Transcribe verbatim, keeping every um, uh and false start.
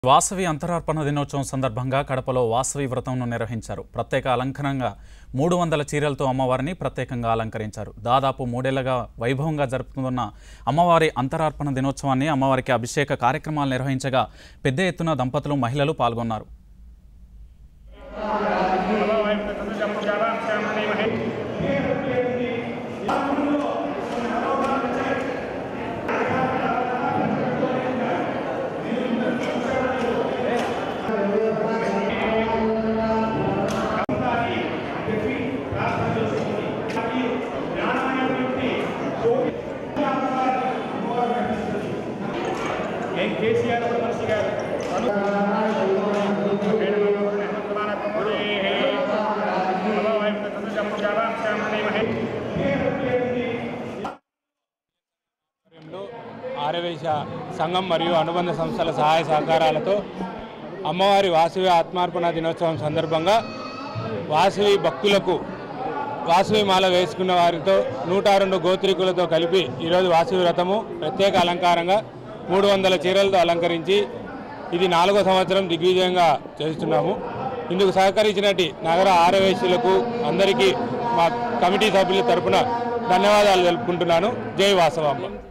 వాసవి అంతరార్పణ దినోత్సవం సందర్భంగా కడపలో వాసవి వ్రతంను నిర్వహించారు. ప్రత్యేక అలంకరణంగా మూడు వందల చీరలతో అమ్మవారిని ప్రత్యేకంగా అలంకరించారు. దాదాపు మూడేళ్లుగా వైభవంగా జరుపుతున్న అమ్మవారి అంతరార్పణ దినోత్సవాన్ని అమ్మవారికి అభిషేక కార్యక్రమాలు నిర్వహించగా పెద్ద ఎత్తున దంపతులు మహిళలు పాల్గొన్నారు. కేసీఆర్ మనిషి గారు ఆరవేశ సంఘం మరియు అనుబంధ సంస్థల సహాయ సహకారాలతో అమ్మవారి వాసవి ఆత్మార్పణ దినోత్సవం సందర్భంగా వాసవి భక్తులకు వాసవి మాల వేసుకున్న వారితో నూట రెండు గోత్రికులతో కలిపి ఈరోజు వాసవి వ్రతము ప్రత్యేక అలంకారంగా మూడు వందల చీరలతో అలంకరించి ఇది నాలుగో సంవత్సరం దిగ్విజయంగా చేస్తున్నాము. ఇందుకు సహకరించినట్టు నగర ఆరవేశులకు అందరికీ మా కమిటీ సభ్యుల తరఫున ధన్యవాదాలు తెలుపుకుంటున్నాను. జై వాసవాంబ.